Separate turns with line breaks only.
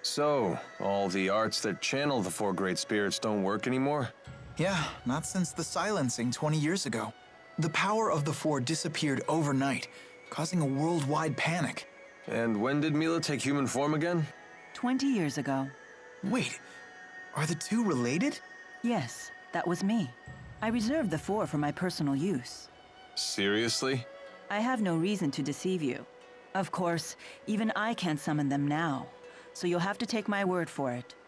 So, all the arts that channel the four great spirits don't work anymore?
Yeah, not since the silencing 20 years ago. The power of the four disappeared overnight, causing a worldwide panic.
And when did Mila take human form again?
20 years ago.
Wait, are the two related?
Yes, that was me. I reserved the four for my personal use.
Seriously?
I have no reason to deceive you. Of course, even I can't summon them now, so you'll have to take my word for it.